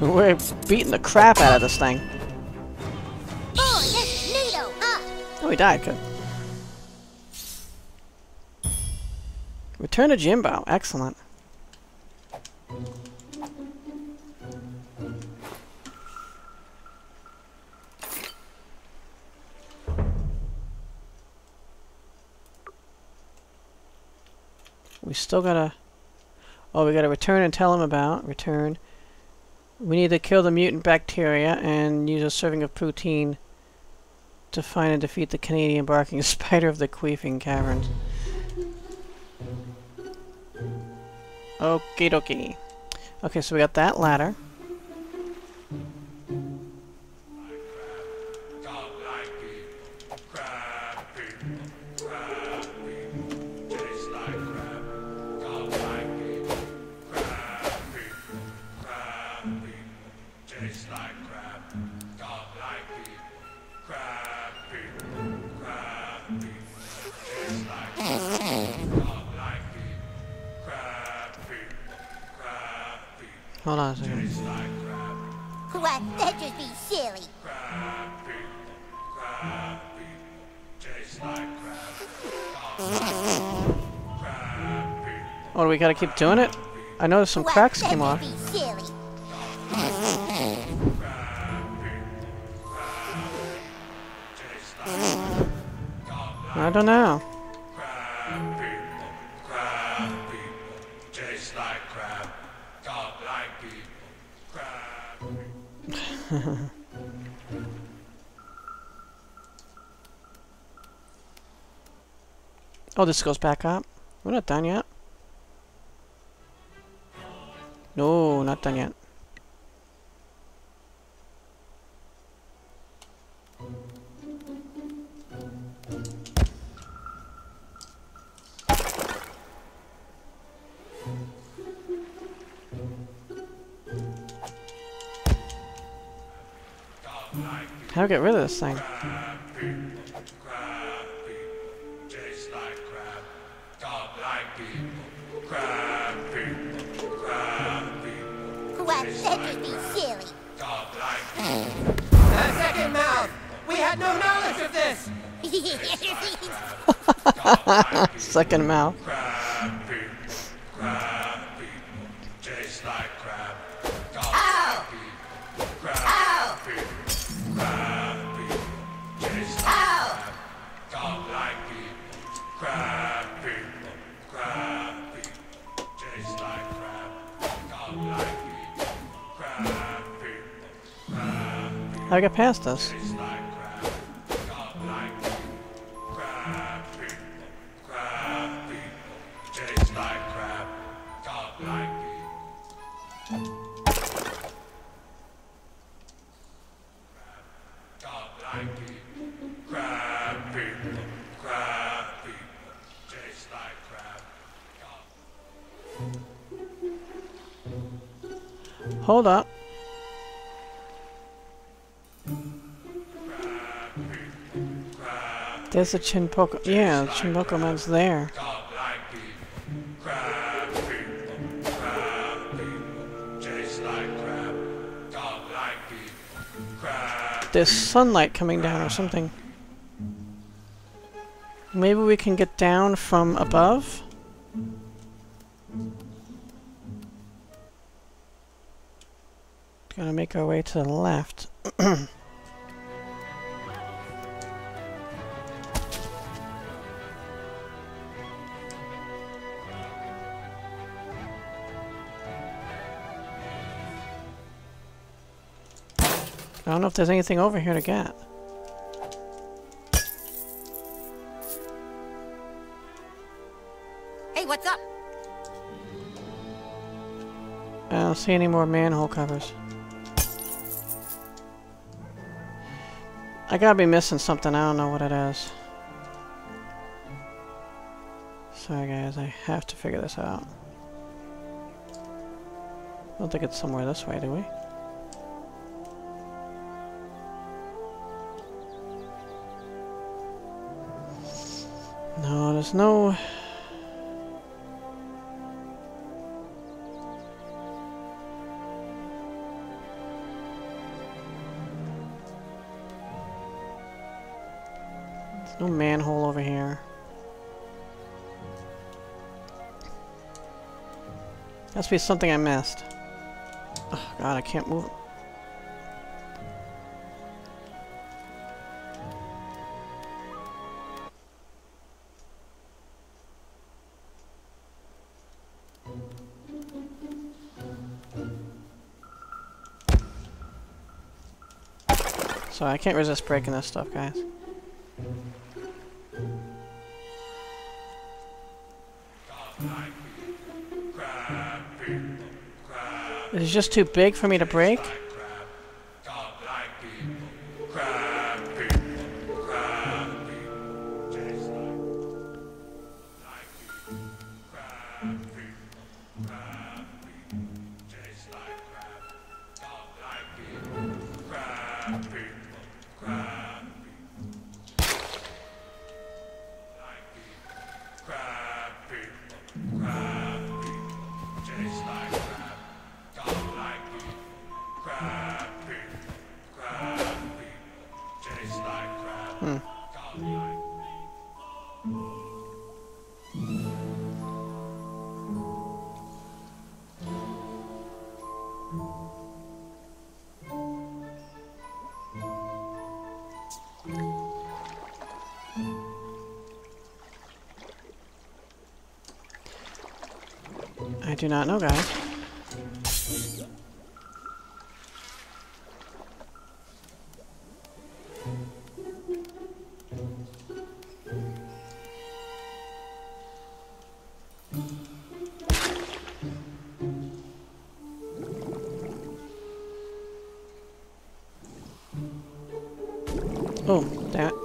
We're beating the crap out of this thing. Oh, this is NATO, huh? Oh, he died. Good. Return to Jimbo. Excellent. We still gotta... Oh, we gotta return and tell him about. Return. We need to kill the mutant bacteria and use a serving of poutine to find and defeat the Canadian barking spider of the queefing caverns. Okie dokie. Okay, so we got that ladder. Hold on a second. What? That just be silly. Oh, do we gotta keep doing it? I noticed some cracks came off. I don't know. Oh, this goes back up. We're not done yet. No, not done yet. How do I get rid of this thing? What? That just be silly. Second mouth! We had no knowledge of this! Second mouth. How do I get past this? Hold up. There's a Chinpoke. Yeah, the Chinpoke man's there. There's sunlight coming down or something. Maybe we can get down from above? Gotta make our way to the left. I don't know if there's anything over here to get. Hey, what's up? I don't see any more manhole covers. I gotta be missing something. I don't know what it is. Sorry guys, I have to figure this out. I don't think it's somewhere this way, do we? No, there's no... No manhole over here. Must be something I missed. Oh god, I can't move. So I can't resist breaking this stuff, guys. It's just too big for me to break. I do not know, guys. Oh, damn it.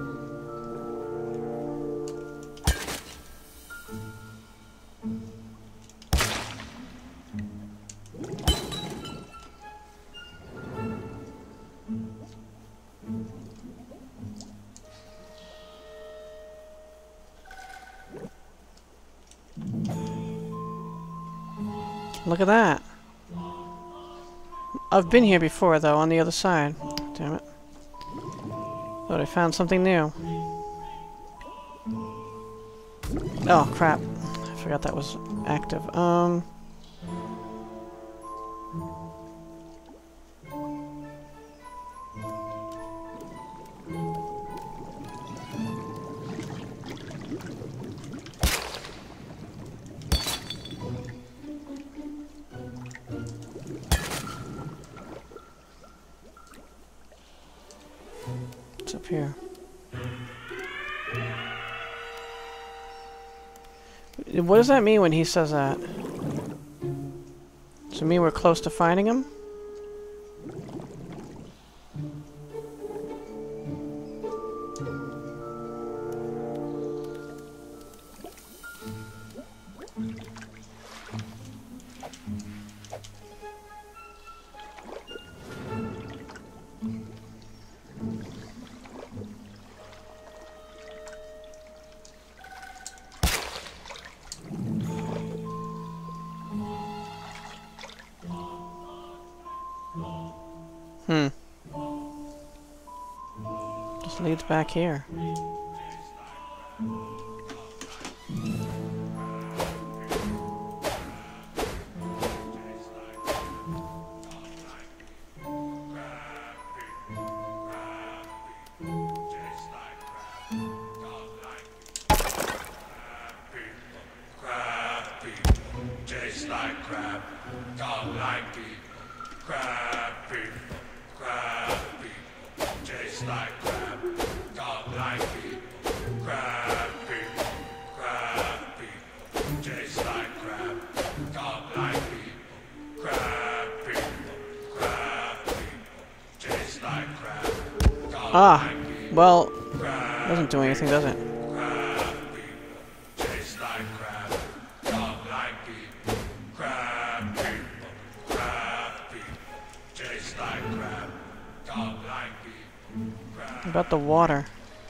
Look at that. I've been here before, though, on the other side. Damn it. Thought I found something new. Oh, crap. I forgot that was active. What's up here? What does that mean when he says that? Does it mean we're close to finding him? Just leads back here. Ah, well, doesn't do anything, does it? What about the water?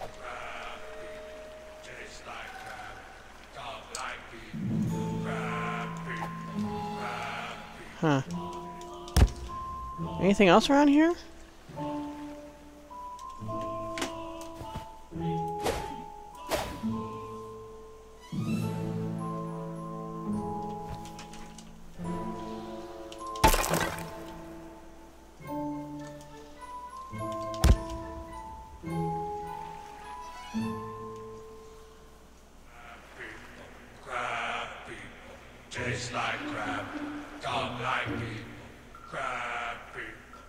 Huh. Anything else around here? Tastes like crab. Don't like it. Crabby.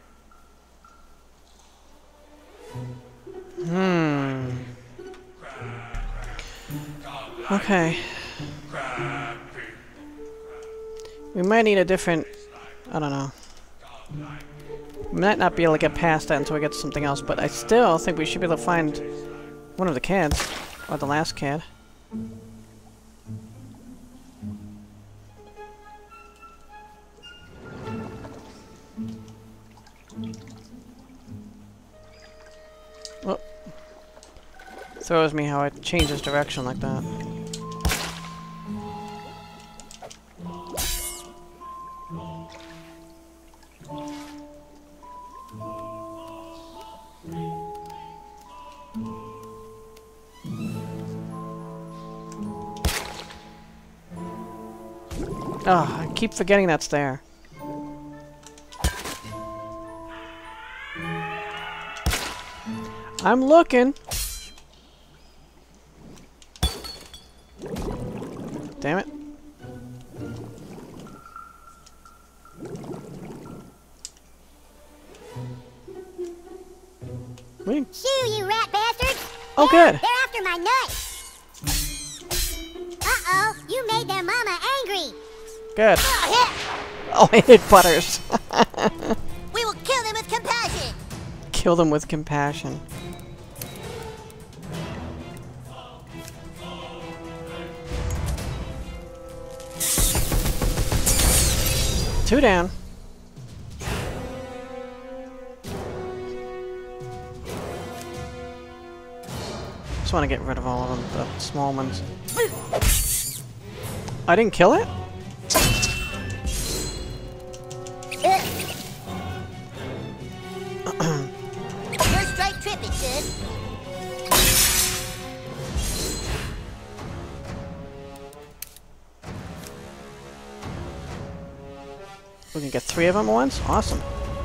Okay. We might need a different... I don't know. We might not be able to get past that until we get something else, but I still think we should be able to find one of the kids. Or the last kid. Oh. Throws me how it changes direction like that. Oh, I keep forgetting that's there. I'm looking. Damn it. Wait. Shoo, you rat bastards! Oh, good. They're after my nuts! Uh-oh, you made their mama angry! Good. Oh, Oh, I hit Butters. we will kill them with compassion! Kill them with compassion. Two down. Just want to get rid of all of them, the small ones. I didn't kill it? First strike trip it should. We can get 3 of them at once? Awesome.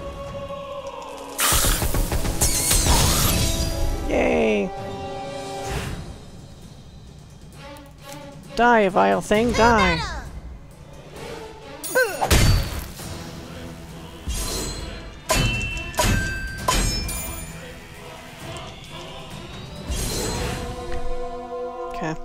Yay! Die, vile thing, die! Okay.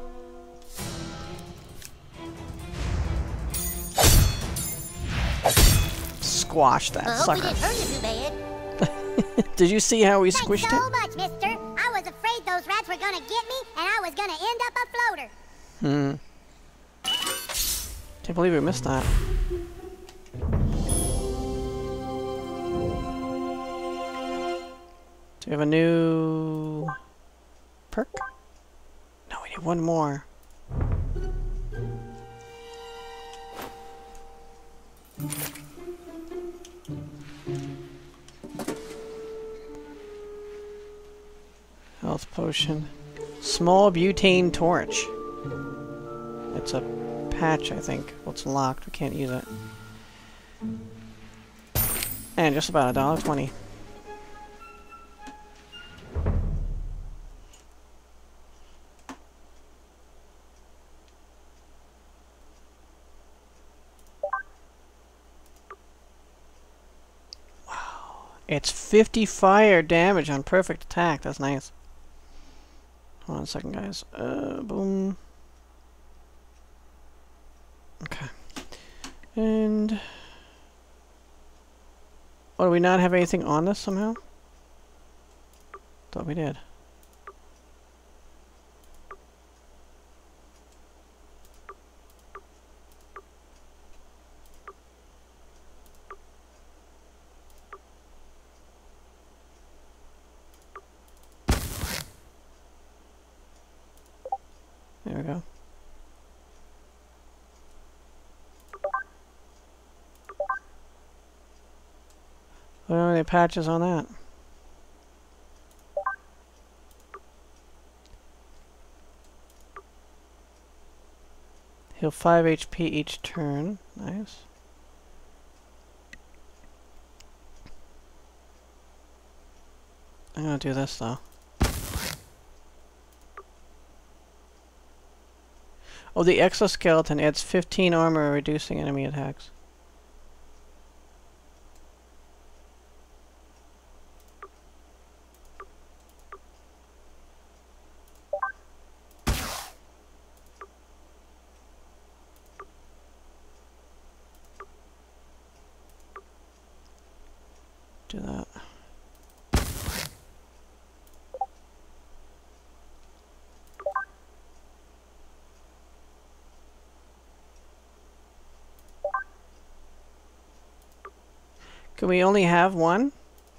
Squash that I hope we sucker. didn't hurt you too bad. Did you see how we Thanks squished so it? much, mister. I was afraid those rats were gonna get me, and I was gonna end up a floater. Can't believe we missed that. Do we have a new perk? No, we need one more. Health potion. Small butane torch. It's a patch, I think. Well, it's locked. We can't use it. And just about $1.20. Wow. It's 50 fire damage on perfect attack. That's nice. Hold on a second, guys. Boom. Okay. And... oh, do we not have anything on this somehow? Thought we did. There we go. What are the patches on that? Heal 5 HP each turn. Nice. I'm gonna do this though. Oh, the exoskeleton adds 15 armor, reducing enemy attacks. Do that. Can we only have one?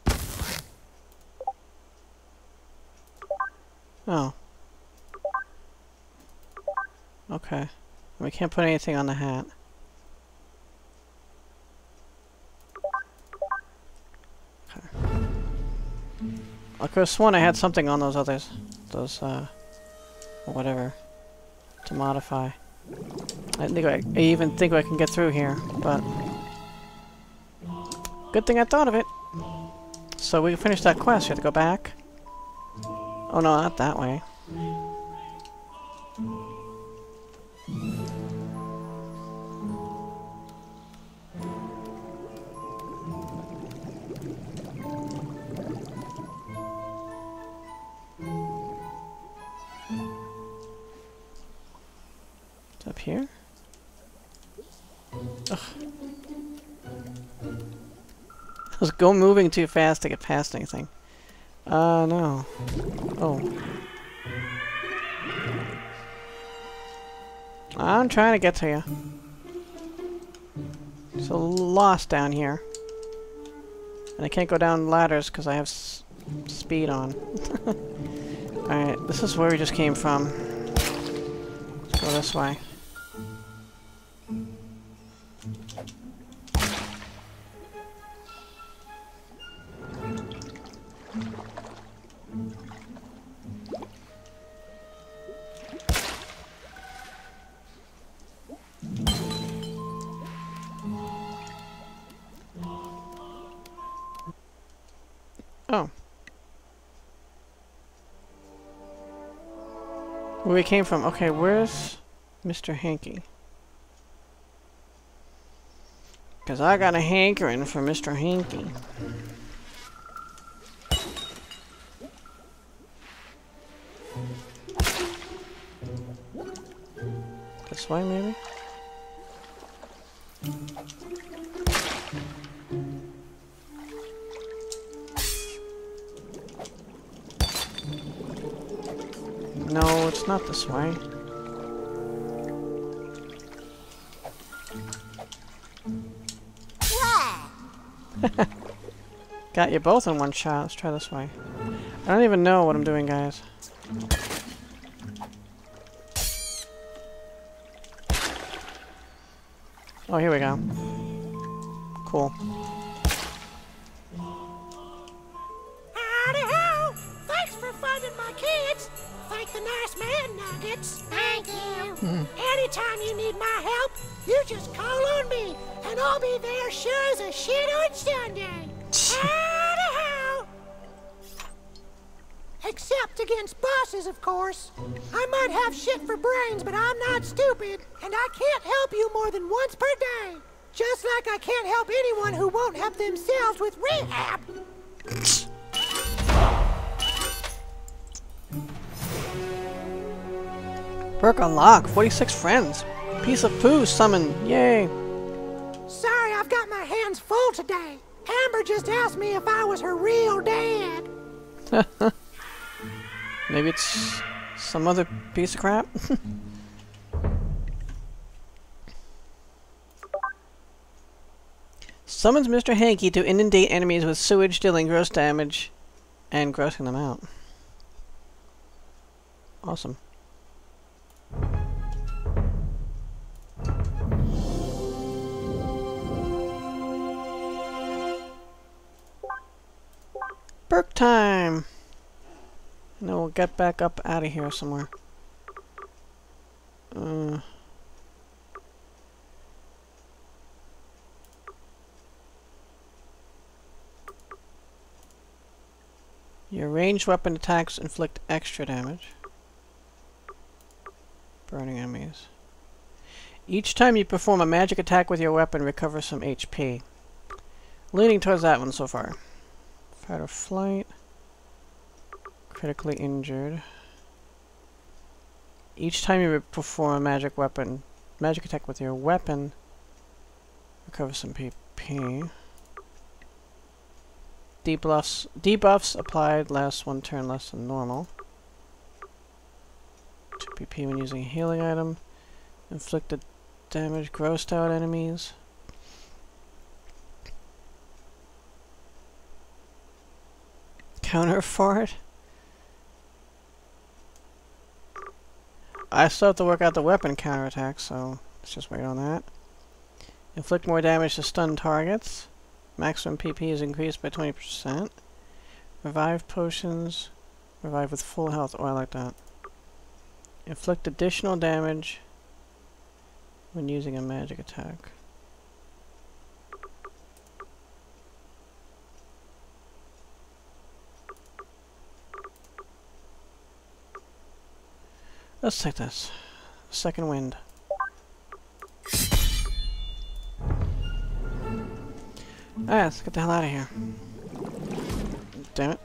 Oh. Okay. We can't put anything on the hat. Okay. I could have sworn I had something on those others. Those, whatever. To modify. I even think I can get through here, but... Good thing I thought of it. So we can finish that quest. You have to go back. Oh no, not that way. It's up here? Ugh. I was moving too fast to get past anything. No. Oh. I'm trying to get to you. It's a little lost down here. And I can't go down ladders because I have speed on. Alright, this is where we just came from. Let's go this way. Oh. Where we came from. Okay, where's Mr. Hankey? Because I got a hankering for Mr. Hankey. This way, maybe? No, it's not this way. Got you both in one shot. Let's try this way. I don't even know what I'm doing, guys. Oh, here we go. Cool. Howdy ho! Thanks for finding my kids. Thank the nice man, Nuggets. Thank you. Anytime you need my help, you just call on me, and I'll be there sure as a shit on Sunday. Howdy ho! Except against bosses, of course. I might have shit for brains, but I'm not stupid, and I can't help you more than once per day. Just like I can't help anyone who won't help themselves with rehab. Perk unlocked. 46 friends. Piece of poo summoned. Yay. Sorry, I've got my hands full today. Amber just asked me if I was her real dad. Maybe it's some other piece of crap. Summons Mr. Hankey to inundate enemies with sewage, dealing gross damage and grossing them out. Awesome. Perk time! And then we'll get back up out of here somewhere. Your ranged weapon attacks inflict extra damage. Burning enemies. Each time you perform a magic attack with your weapon, recover some HP. Leaning towards that one so far. Fight or flight. Critically injured. Each time you perform a magic attack with your weapon, recover some PP. Debuffs applied lasts 1 turn less than normal. 2 PP when using a healing item. Inflicted damage grossed out enemies. Counter for it. I still have to work out the weapon counterattack, so let's just wait on that. Inflict more damage to stun targets. Maximum PP is increased by 20%. Revive potions. Revive with full health. Oh, I like that. Inflict additional damage when using a magic attack. Let's take this. Second wind. Alright, let's get the hell out of here. Damn it.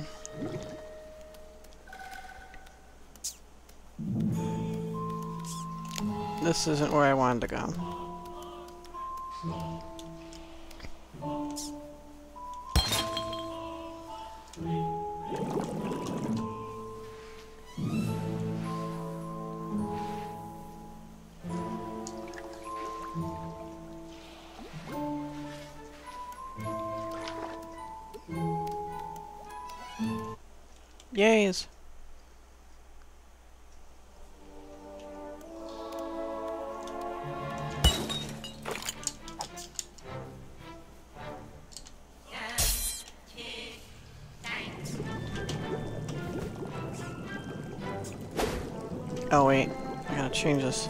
This isn't where I wanted to go. Yays! Oh wait, I gotta change this.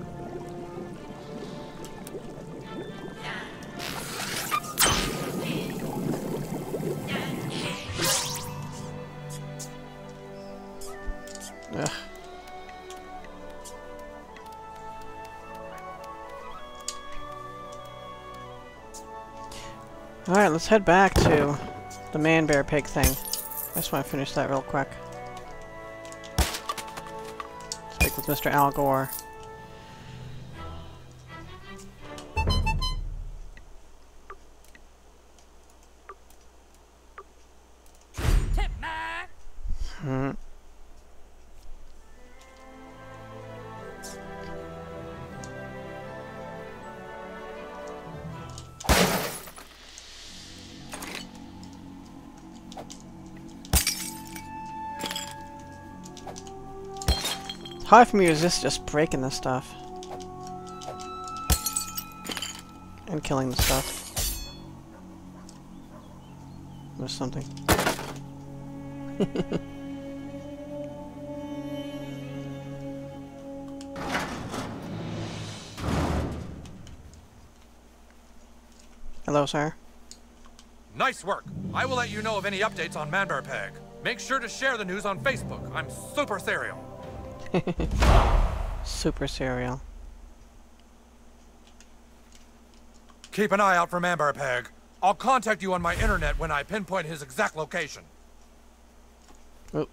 Ugh. Alright, let's head back to the man-bear-pig thing. I just want to finish that real quick. Speak with Mr. Al Gore. Hard for me to resist just breaking this stuff. And killing the stuff. There's something. Hello, sir. Nice work. I will let you know of any updates on Man-Bear-Pig. Make sure to share the news on Facebook. I'm super serial. Super serial. Keep an eye out for Man-Bear-Pig. I'll contact you on my internet when I pinpoint his exact location. Oop.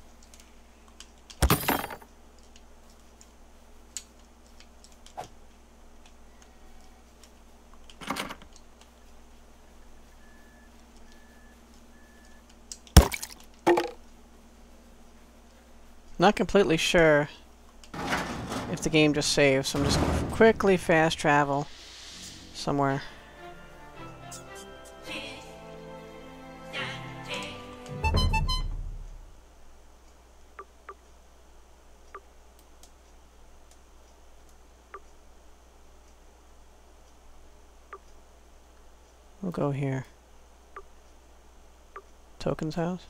Not completely sure if the game just saves, so I'm just going to quickly fast travel somewhere. We'll go here. Token's house.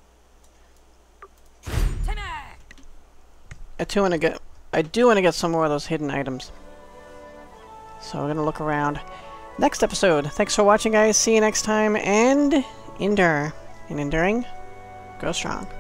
I do want to get some more of those hidden items. So we're gonna look around. Next episode. Thanks for watching, guys. See you next time, and endure. In enduring, go strong.